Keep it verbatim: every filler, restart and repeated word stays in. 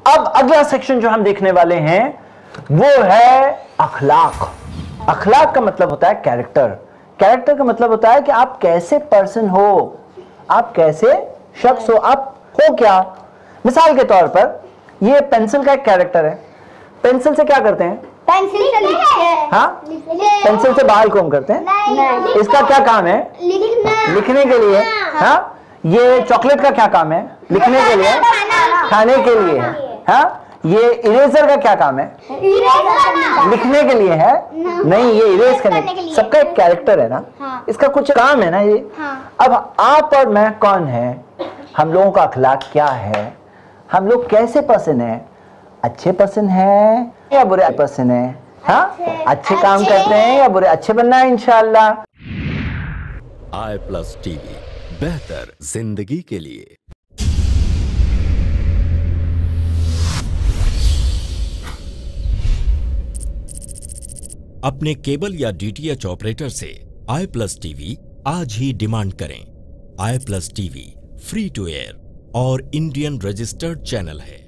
अब अगला सेक्शन जो हम देखने वाले हैं वो है अखलाक। अखलाक का मतलब होता है कैरेक्टर। कैरेक्टर का मतलब होता है कि आप कैसे पर्सन हो, आप कैसे शख्स हो, आप हो क्या। मिसाल के तौर पर ये पेंसिल का एक कैरेक्टर है। पेंसिल से क्या करते हैं? पेंसिल से लिखते हैं। हाँ, पेंसिल से बाल कोम करते हैं। नहीं। इसका क्या काम है? लिखना। लिखने के लिए। हाँ, ये चॉकलेट का क्या काम है? लिखने के लिए, खाने के लिए। हाँ, ये इरेजर का क्या काम है? लिखने के लिए है? नहीं, ये इरेज करने के लिए। सबका एक कैरेक्टर है ना। हाँ। इसका कुछ काम है ना ये। हाँ। अब आप और मैं कौन है? हम लोगों का अखलाक क्या है? हम लोग कैसे पर्सन है? अच्छे पर्सन है या बुरे पर्सन है? हाँ, अच्छे, अच्छे काम करते हैं या बुरे? अच्छे बनना है इंशाअल्लाह। आई प्लस टीवी, बेहतर जिंदगी के लिए। अपने केबल या डीटीएच ऑपरेटर से आई प्लस टीवी आज ही डिमांड करें। I plus TV free to air और इंडियन रजिस्टर्ड चैनल है।